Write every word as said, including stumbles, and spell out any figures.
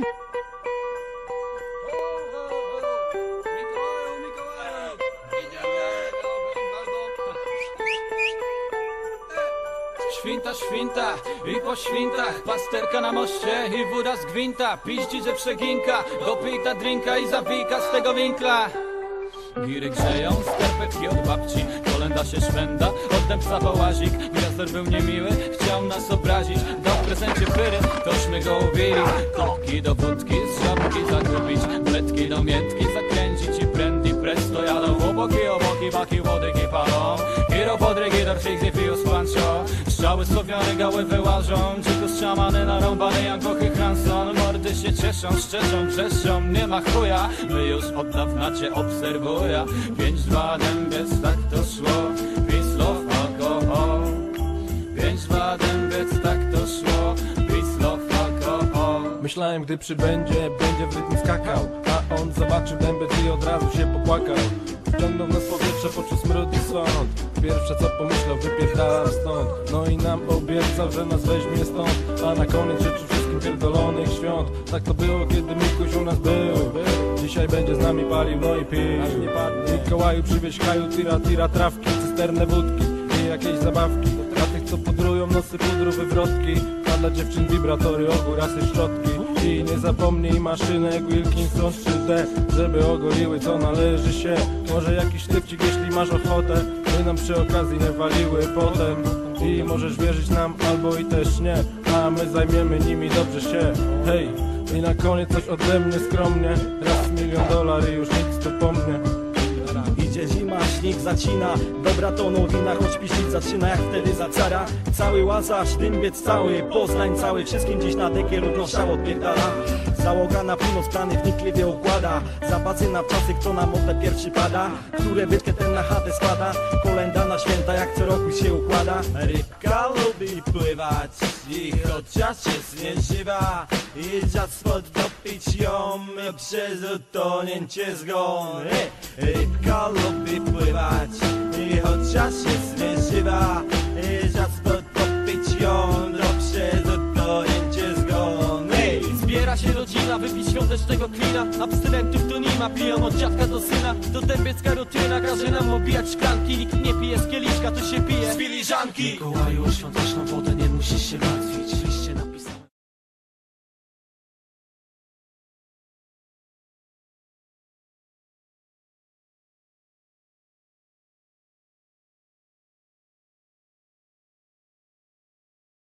Świnta, świnta i po świntach pasterka na moście i woda z gwinta. Piździ, że przeginka, dopij ta drinka i zawika z tego winkla. Giry grzeją, skarpetki od babci, kolenda się szwenda, oddem psa wołazik. Gwiazdor był niemiły, chciał nas obrazić, dał w prezencie pyry, tośmy go ubili. Kopki do wódki, z żabki zagubić, bledki do miętki zakręcić i prędki presto jadą chłopaki, oboki, baki, łodyki palą. Giro podry, gidor, figzy, fius, pancio, strzały słowione, gały wyłażą, dzikus szamany, narąbany, jak Bochy Hanson. Mordy się cieszą, szczeszą, wrzeszczą, nie ma chuja, my już od dawna cię obserwują. Pięć, dwa, dębiec, tak to szło, peace, love, alkohol. Pięć, dwa, dębiec, tak to szło, peace, love, alkohol. Myślałem, gdy przybędzie, będzie w rytm skakał, a on zobaczył dębiec i od razu się popłakał. Wciągnął nas powietrze, poczuł smród i sąd. Pierwsze co pomyślał, wypierdalam stąd. No i nam obiecał, że nas weźmie stąd. A na koniec życzył wszystkim pierdolonych świąt. Tak to było, kiedy Mikuś u nas był. Dzisiaj będzie z nami palił, no i pił. Mikołaju przywieź kaju, tira, tira, trawki, cysternę wódki i jakieś zabawki. Dla tych co pudrują nosy, pudru, wywrotki. A dla dziewczyn wibratory, ogół, rasy, szczotki. I nie zapomnij maszynek Wilkinson trzy D, żeby ogoliły co należy się. Może jakiś sztywcik, jeśli masz ochotę, by nam przy okazji nie waliły potem. I możesz wierzyć nam albo i też nie, a my zajmiemy nimi dobrze się. Hej, i na koniec coś ode mnie skromnie, raz milion dolar i już nic tu po mnie. Idzie zima, śnieg zacina, dobra to nowina, choć piśnić zaczyna jak wtedy za cara. Cały Łazarz, Dębiec cały, Poznań cały, wszystkim dziś na dekie ludność szał odpierdala. Załoga na północ plany wnikliwie układa, zapasy na czasy, kto na modle pierwszy pada, które bytkę ten na chatę składa. Kolenda na święta jak co roku się układa. Rybka lubi pływać i chociaż jest nieżywa, i czas podtopić ją przez utonięcie zgon. Rybka lubi pływać i chociaż jest nieżywa, i czas podtopić ją przez utonięcie zgon. Zbiera się rodzina, wypić świątecznego klina, abstynentów to nie ma, piją od dziadka do syna. To dębiecka rutyna, każe nam obijać szklanki. Nikt nie pije z kieliszka, to się pije z filiżanki. Mikołaju, świąteczną